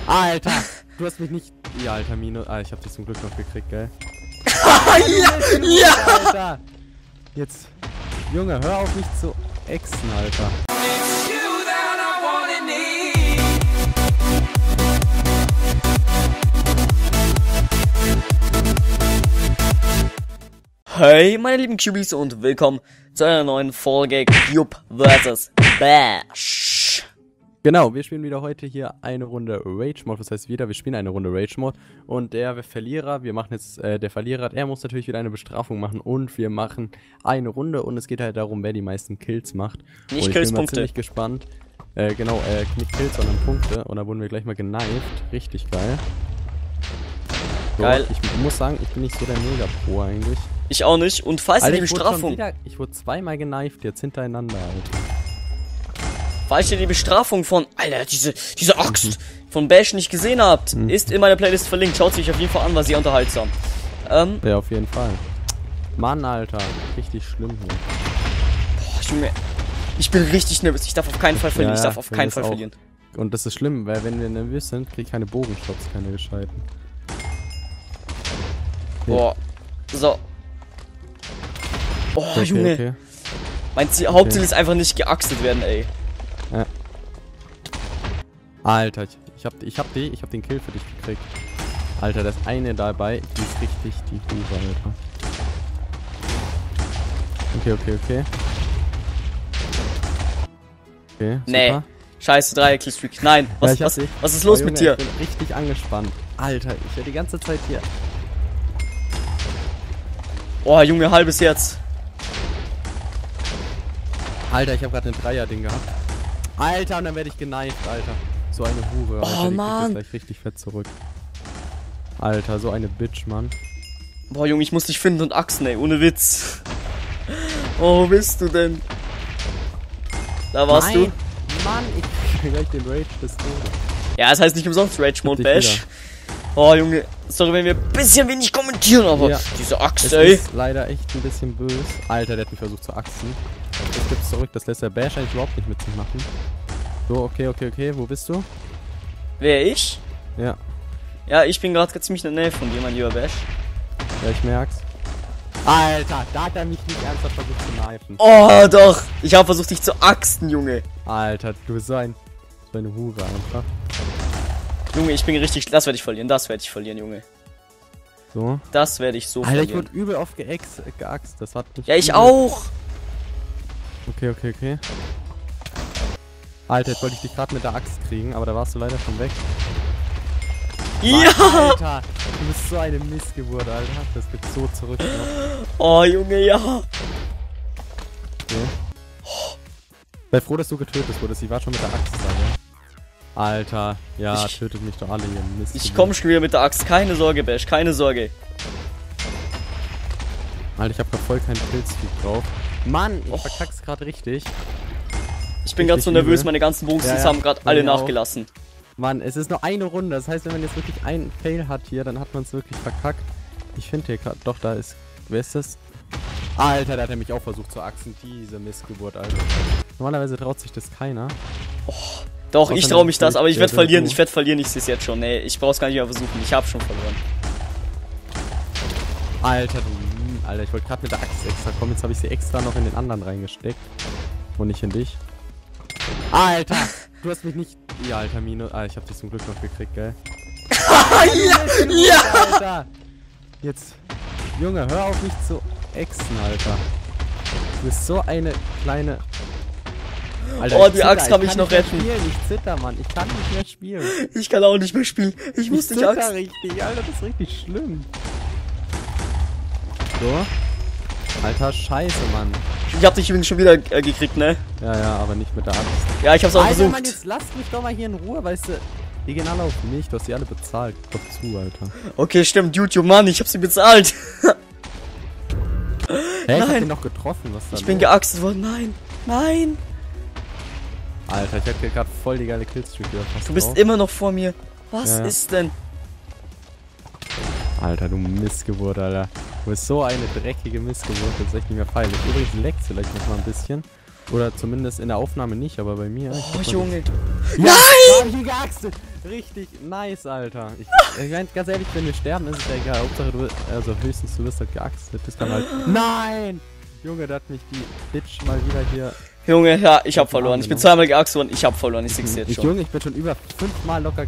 Alter, du hast mich nicht... Ja, Alter, Minus... Ah, ich hab dich zum Glück noch gekriegt, gell? Ja! Alter! Jetzt... Junge, hör auf mich zu exen, Alter. Hey meine lieben Cubies und willkommen zu einer neuen Folge Cube vs. Bash. Genau, wir spielen wieder heute hier eine Runde Rage Mode. Das heißt wir spielen eine Runde Rage Mode. Und der Verlierer, wir machen jetzt, der Verlierer, er muss natürlich wieder eine Bestrafung machen. Und wir machen eine Runde und es geht halt darum, wer die meisten Kills macht. Nicht Kills, Punkte. Ich bin mal ziemlich gespannt. Genau, nicht Kills, sondern Punkte. Und da wurden wir gleich mal geneift. Richtig geil. So, geil. Ich muss sagen, ich bin nicht so der Mega-Pro eigentlich. Ich auch nicht. Und falls ihr die Bestrafung... Ich wurde zweimal geneift jetzt hintereinander, Alter. Falls ihr die Bestrafung von... Alter, diese Axt von Bash nicht gesehen habt, ist in meiner Playlist verlinkt. Schaut sich auf jeden Fall an, war sehr unterhaltsam. Ja, auf jeden Fall. Mann, Alter. Richtig schlimm hier. Boah, Junge. Ich bin richtig nervös. Ich darf auf keinen Fall verlieren. Ja, ich darf auf keinen Fall verlieren. Und das ist schlimm, weil wenn wir nervös sind, krieg ich keine Bogenshots, keine gescheiten. Boah. So. Oh, okay, Junge. Okay. Mein Hauptziel ist einfach nicht geaxtet werden, ey. Ja. Alter, ich hab den Kill für dich gekriegt. Alter, das eine dabei, die ist richtig die Hure, Alter. Okay. Okay, nee. super. Scheiße, 3 Killstreak. Nein, was ist los mit dir? Ich bin richtig angespannt. Alter, ich werde die ganze Zeit hier... Oh, Junge, halbes Herz. Alter, ich habe gerade ein Dreier-Ding gehabt. Alter, und dann werde ich geneift, Alter. So eine Hure, Alter, oh, die Mann. kriegt gleich richtig fett zurück. Alter, so eine Bitch, Mann. Boah, Junge, ich muss dich finden und axen, ey, ohne Witz. Oh, wo bist du denn? Da warst du. Mann, ich krieg gleich den Rage des Todes. Ja, das heißt nicht umsonst Rage Mode Bash. Oh, Junge, sorry, wenn wir ein bisschen wenig kommentieren, aber ja. Diese Axt, ey. Das ist leider echt ein bisschen böse. Alter, der hat mich versucht zu axen. Das gibt's zurück, das lässt der Bash eigentlich überhaupt nicht mit sich machen. So, okay, wo bist du? Wer, ich? Ja. Ja, ich bin gerade ziemlich in der Nähe von dir, mein lieber Bash. Ja, ich merk's. Alter, da hat er mich nicht ernsthaft versucht zu knifen. Oh, doch. Ich habe versucht, dich zu axten, Junge. Alter, du bist so eine Hure einfach. Junge, ich bin richtig... Das werde ich verlieren, Junge. So? Das werde ich so Alter, verlieren. ich wurde übel oft geaxt. Das hat nicht... Ja, ich auch. Okay. Alter, jetzt wollte ich dich gerade mit der Axt kriegen, aber da warst du leider schon weg. Ja! Mann, Alter, du bist so eine Missgeburt, Alter. Das geht so zurück. Ne? Oh, Junge, ja. Okay. Sei froh, dass du getötet wurdest. Ich war schon mit der Axt da, ne? Alter, ja, tötet mich doch alle hier. Mist. Ich komm schon wieder mit der Axt. Keine Sorge, Bash, keine Sorge. Alter, ich hab grad voll keinen Killstreak drauf. Mann, ich verkack's grad richtig. Ich bin gerade so nervös, meine ganzen Bogens haben gerade alle nachgelassen. Mann, es ist nur eine Runde. Das heißt, wenn man jetzt wirklich einen Fail hat hier, dann hat man es wirklich verkackt. Ich finde hier gerade... Doch, da ist... Wer ist das? Alter, der hat nämlich auch versucht zu axen. Diese Missgeburt, Alter. Normalerweise traut sich das keiner. Oh, doch, ich traue mich das, aber ich werde verlieren. Ich sehe es jetzt schon. Nee, ich brauch's gar nicht mehr versuchen. Ich habe schon verloren. Alter, Alter, ich wollte gerade mit der Axt extra kommen. Jetzt habe ich sie extra noch in den anderen reingesteckt. Und nicht in dich. Alter, du hast mich nicht... Ja, Alter, Minus... Ah, ich habe dich zum Glück noch gekriegt, gell? Ja! Alter! Jetzt... Junge, hör auf mich zu exen, Alter. Du bist so eine kleine... Alter, oh, die Axt kann mich noch retten. Ich zitter, Mann. Ich kann nicht mehr spielen. Ich kann auch nicht mehr spielen. Ich muss dich axen. Richtig, Alter, das ist richtig schlimm. So. Alter, scheiße, Mann. Ich hab dich übrigens schon wieder gekriegt, ne? Ja, aber nicht mit der Axt. Ja, ich hab's auch versucht. Mann, jetzt lasst mich doch mal hier in Ruhe, weißt du. Die gehen alle auf mich, du hast sie alle bezahlt. Kopf zu, Alter. Okay, stimmt, YouTube, Mann, ich hab sie bezahlt. Hä, ich hab den noch getroffen, was da? Ich bin geaxtet worden, nein. Alter, ich hab hier gerade voll die geile Killstreak wieder fast. Du bist immer noch vor mir. Was ist denn? Alter, du Missgeburt, Alter. Du bist so eine dreckige Missgeburt, das ist echt nicht mehr feierlich. Übrigens leckt vielleicht noch mal ein bisschen. Oder zumindest in der Aufnahme nicht, aber bei mir. Oh, Junge. Ja, Nein! ich geaxtet. Richtig nice, Alter. Ich meine, ganz ehrlich, wenn wir sterben, ist es ja egal. Hauptsache du, also höchstens du wirst halt geaxtet. Das kann halt. Nein! Junge, da hat mich die Bitch mal wieder hier. Junge, ja, ich hab verloren. Ich bin zweimal geaxt worden, ich hab verloren. Ich sag's jetzt schon. Junge, ich bin schon über 5-mal locker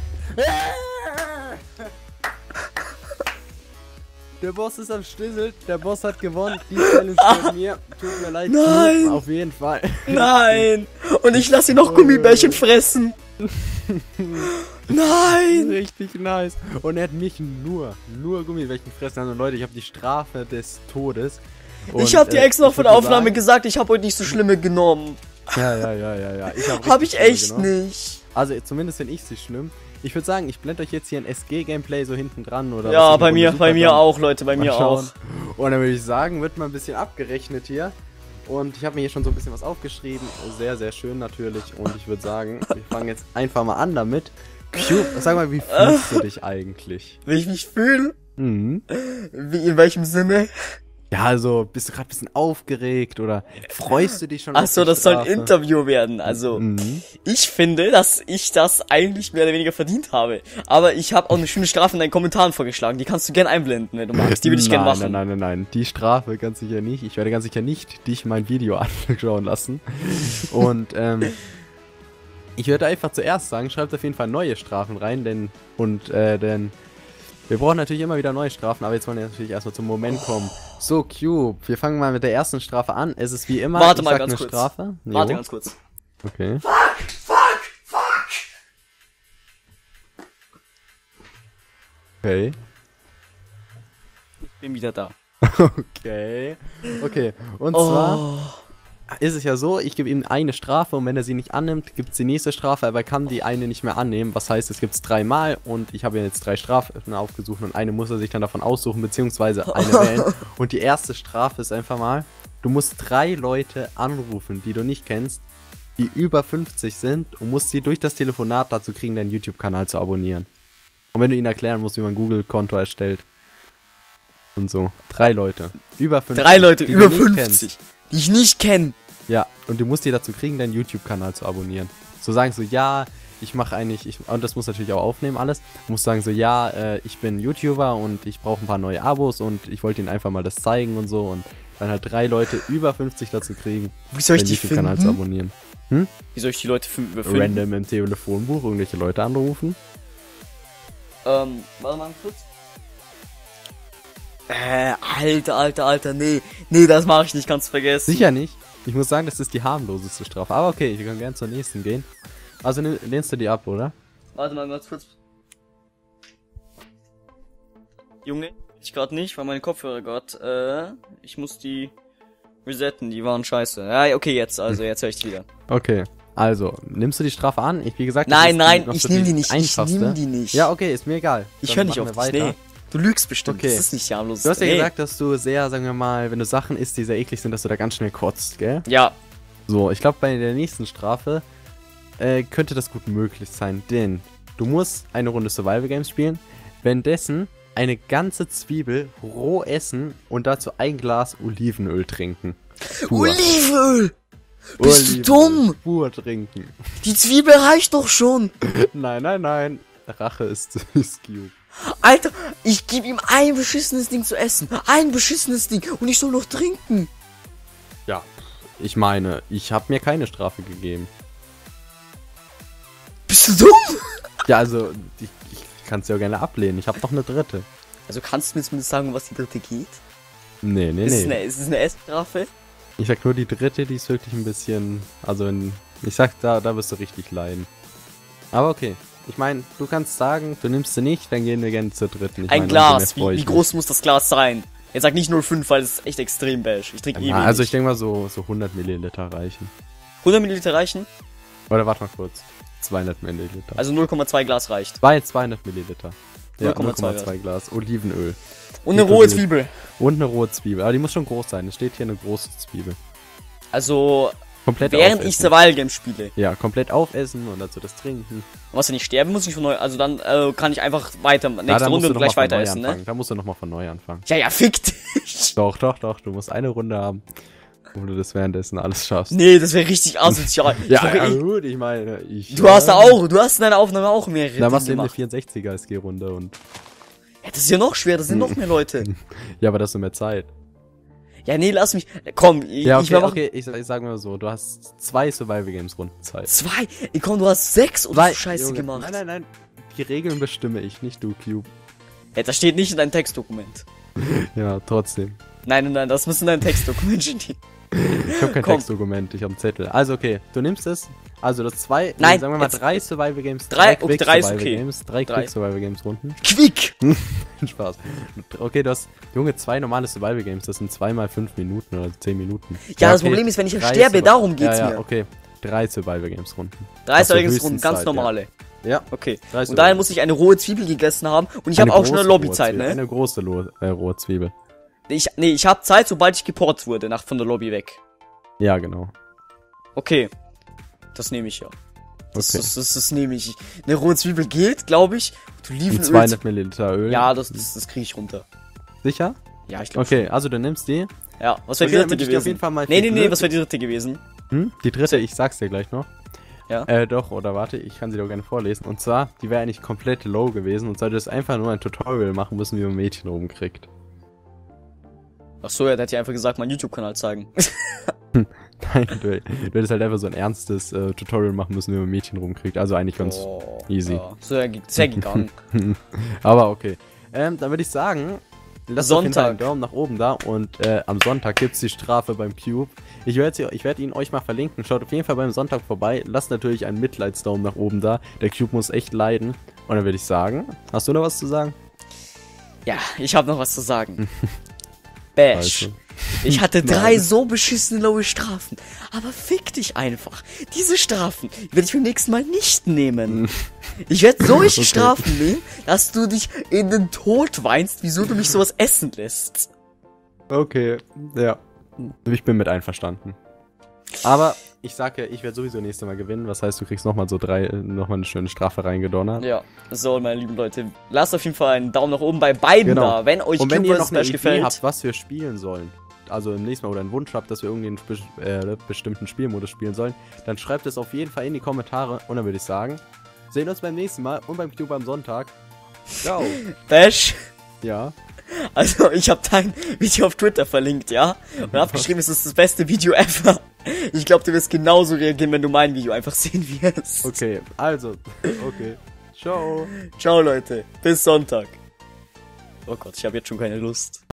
Der Boss ist am Schlüssel, der Boss hat gewonnen, die Challenge von mir. Tut mir leid, Nein! auf jeden Fall. Nein! Und ich lasse ihn noch Gummibärchen fressen. Nein! Richtig nice. Und er hat mich nur Gummibärchen fressen. Also Leute, ich habe die Strafe des Todes. Und, ich hab dir extra noch ich vor der würd Aufnahme sagen- gesagt, ich hab heute nicht so schlimme genommen. Ja. Hab ich echt genommen. nicht. Also zumindest finde ich sie schlimm. Ich würde sagen, ich blende euch jetzt hier ein SG-Gameplay so hinten dran. Oder Ja, was bei ich mir dann auch, Leute, bei mal mir auch. schauen. Und dann würde ich sagen, wird mal ein bisschen abgerechnet hier. Und ich habe mir hier schon so ein bisschen was aufgeschrieben. Sehr, sehr schön natürlich. Und ich würde sagen, wir fangen jetzt einfach mal an damit. Cube, sag mal, wie fühlst du dich eigentlich? Wie ich mich fühle? Mhm. Wie, in welchem Sinne? Ja, also, bist du gerade ein bisschen aufgeregt oder freust du dich schon? Achso, auf die das soll ein Strafe? Interview werden. Also, Mhm. ich finde, dass ich das eigentlich mehr oder weniger verdient habe. Aber ich habe auch eine schöne Strafe in deinen Kommentaren vorgeschlagen. Die kannst du gern einblenden, wenn du magst. Die würde ich gern machen. Nein. Die Strafe ganz sicher nicht. Ich werde ganz sicher nicht dich mein Video anschauen lassen. Und, ich würde einfach zuerst sagen, schreibt auf jeden Fall neue Strafen rein, denn wir brauchen natürlich immer wieder neue Strafen, aber jetzt wollen wir natürlich erstmal zum Moment kommen. So, Cube, wir fangen mal mit der ersten Strafe an. Es ist wie immer, Warte ich mal sag ganz eine kurz. Strafe. Warte Jo. ganz kurz. Okay. Okay. Ich bin wieder da. Okay. Und zwar ist es ja so, ich gebe ihm eine Strafe und wenn er sie nicht annimmt, gibt es die nächste Strafe, aber er kann die eine nicht mehr annehmen. Was heißt, es gibt es 3 Mal und ich habe ihm jetzt 3 Strafen aufgesucht und eine muss er sich dann davon aussuchen, beziehungsweise eine wählen. Und die erste Strafe ist einfach mal, du musst 3 Leute anrufen, die du nicht kennst, die über 50 sind und musst sie durch das Telefonat dazu kriegen, deinen YouTube-Kanal zu abonnieren. Und wenn du ihnen erklären musst, wie man ein Google-Konto erstellt. Und so. 3 Leute. Über 50. 3 Leute die über du nicht 50, kennst. die ich nicht kenne. Ja, und du musst die dazu kriegen, deinen YouTube-Kanal zu abonnieren. So sagen so, ja, ich mache eigentlich, und das muss natürlich auch aufnehmen alles, du musst sagen so, ja, ich bin YouTuber und ich brauche ein paar neue Abos und ich wollte ihnen einfach mal das zeigen und so und dann halt 3 Leute über 50 dazu kriegen, Wie soll ich deinen die YouTube-Kanal zu finden? abonnieren. Wie soll ich die Leute finden? Random im Telefonbuch irgendwelche Leute anrufen. Warte mal kurz. Alter, nee, das mache ich nicht, kannst du vergessen. Sicher nicht. Ich muss sagen, das ist die harmloseste Strafe. Aber okay, wir können gerne zur nächsten gehen. Also lehnst du die ab, oder? Warte mal ganz kurz. Junge, ich gerade nicht, weil meine Kopfhörer gerade, ich muss die resetten, die waren scheiße. Ja, okay, jetzt höre ich die wieder. Okay. Also, nimmst du die Strafe an? Ich, wie gesagt, Nein, noch ich so nehme die nicht, einfachste. Ja, okay, ist mir egal. Ich Dann höre nicht machen auf wir dich, weiter. nee. Du lügst bestimmt, Okay. das ist nicht harmlos. Du hast ja gesagt, dass du sehr, sagen wir mal, wenn du Sachen isst, die sehr eklig sind, dass du da ganz schnell kotzt, gell? Ja, So, ich glaube, bei der nächsten Strafe könnte das gut möglich sein, denn du musst eine Runde Survival Games spielen, währenddessen eine ganze Zwiebel roh essen und dazu ein Glas Olivenöl trinken. Pur. Olivenöl! Bist du Olivenöl dumm? Pur trinken. Die Zwiebel reicht doch schon! Nein. Rache ist süß, Cube. Alter, ich gebe ihm ein beschissenes Ding zu essen. Ein beschissenes Ding. Und ich soll noch trinken. Ja, ich meine, ich habe mir keine Strafe gegeben. Bist du dumm? Ja, also, ich kann es ja gerne ablehnen. Ich habe noch eine dritte. Also kannst du mir zumindest sagen, um was die dritte geht? Nee. Ist es eine Essstrafe? Ich sag nur die dritte, die ist wirklich ein bisschen, also ich sag, da wirst du richtig leiden. Aber okay. Ich meine, du kannst sagen, du nimmst sie nicht, dann gehen wir gerne zur dritten. Ich Ein meine, Glas. umso mehr freu Wie ich groß muss das Glas sein? Jetzt sag nicht 0,5, weil das ist echt extrem bash. Ich trinke mich. eh Ja, also ich wenig. denke mal so 100 Milliliter reichen. 100 Milliliter reichen? Oder warte mal kurz. 200 Milliliter. Also 0,2 Glas reicht. 200 Milliliter. Ja, 0,2 0,2 Glas. Olivenöl. Und eine rohe Zwiebel. Und eine rohe Zwiebel. Aber die muss schon groß sein. Es steht hier eine große Zwiebel. Also, Komplett während ich aufessen. Survival Games spiele. Ja, komplett aufessen und dazu das trinken. Und was, wenn ich sterbe, muss ich von neu. Also dann kann ich einfach weiter. Da Nächste musst Runde du und noch gleich mal von weiter neu essen, ne? anfangen. Da musst du nochmal von neu anfangen. Ja, fick dich. Doch. Du musst eine Runde haben. Wo du das währenddessen alles schaffst. Nee, das wäre richtig asozial. Ja, gut, ich meine, du hast in deiner Aufnahme auch mehrere Dinge machst du eben eine gemacht. 64er SG-Runde und... Ja, das ist ja noch schwer, das sind noch mehr Leute. Ja, aber das ist mehr Zeit. Ja, nee, lass mich. Komm, Ja, ich okay, ich sag mal so, du hast 2 Survival-Games-Runden Zeit. 2? Komm, du hast 6 oder so Scheiße Junge, gemacht. Nein. Die Regeln bestimme ich, nicht du, Cube. Ja, das steht nicht in deinem Textdokument. Ja, trotzdem. Nein, das muss in deinem Textdokument stehen. Ich habe kein Komm. Textdokument, ich habe einen Zettel. Also okay, du nimmst es. Also das 2, Nein, sagen wir mal jetzt 3 Survival Games, drei, Quick okay, 3 ist Survival okay. Games, 3 3. Quick Survival Games Runden. Quick! Spaß. Okay, du hast, Junge, 2 normale Survival Games, das sind 2 mal 5 Minuten oder 10 Minuten. Ja, das Problem ist, wenn ich sterbe, darum geht's ja, mir. okay. 3 Survival Games Runden. 3 Hast du Runden, höchstens ganz Zeit, normale. Ja. Okay. 3 Und daher muss ich eine rohe Zwiebel gegessen haben und ich habe auch schon eine Lobbyzeit, ne? Eine große rohe Zwiebel. Ich habe Zeit, sobald ich geportet wurde, von der Lobby weg. Ja, genau. Okay. Das nehme ich ja. Okay. Das nehme ich. Eine rohe Zwiebel geht, glaube ich. Du Und Olivenöl. 200 Milliliter Öl. Ja, das kriege ich runter. Sicher? Ja, ich glaube. Okay, also du nimmst die. Ja, was wäre die Okay, dritte damit ich dir auf jeden gewesen? Fall mal viel Nee, Glück- was wäre die dritte gewesen? Die dritte, ich sag's dir gleich noch. Ja. Doch, oder warte, ich kann sie doch gerne vorlesen. Und zwar, die wäre eigentlich komplett low gewesen und sollte es einfach nur ein Tutorial machen müssen, wie man Mädchen oben kriegt. Ach so, ja, der hat ja einfach gesagt, meinen YouTube-Kanal zeigen. Nein, du hättest halt einfach so ein ernstes Tutorial machen müssen, wie man Mädchen rumkriegt. Also eigentlich ganz easy. Ja, sehr gegangen. Aber okay. Dann würde ich sagen, lasst auf jeden Fall einen Sonntag. Daumen nach oben da und am Sonntag gibt's die Strafe beim Cube. Ich werde ihn euch mal verlinken. Schaut auf jeden Fall beim Sonntag vorbei. Lasst natürlich einen Mitleidsdaumen nach oben da. Der Cube muss echt leiden. Und dann würde ich sagen, hast du noch was zu sagen? Ja, ich habe noch was zu sagen. Bash. Also. Ich hatte 3 Nein. so beschissene lowe Strafen. Aber fick dich einfach. Diese Strafen werde ich beim nächsten Mal nicht nehmen. Ich werde solche Strafen nehmen, dass du dich in den Tod weinst, wieso du mich sowas essen lässt. Okay, ja. Ich bin mit einverstanden. Aber ich sage ja, ich werde sowieso nächstes Mal gewinnen. Was heißt, du kriegst nochmal nochmal eine schöne Strafe reingedonnert. Ja, so, meine lieben Leute. Lasst auf jeden Fall einen Daumen nach oben bei beiden da, wenn euch Und wenn ihr Cube noch vs. eine Bash Idee gefällt. habt, was wir spielen sollen, also im nächsten Mal oder einen Wunsch habt, dass wir irgendwie einen bestimmten Spielmodus spielen sollen, dann schreibt es auf jeden Fall in die Kommentare. Und dann würde ich sagen, sehen uns beim nächsten Mal und beim Cube am Sonntag. Ciao. Bash. Ja. Also, ich habe dein Video auf Twitter verlinkt, ja? Und hab geschrieben, es ist das beste Video ever. Ich glaube, du wirst genauso reagieren, wenn du mein Video einfach sehen wirst. Okay, also, okay. Ciao. Ciao, Leute. Bis Sonntag. Oh Gott, ich habe jetzt schon keine Lust.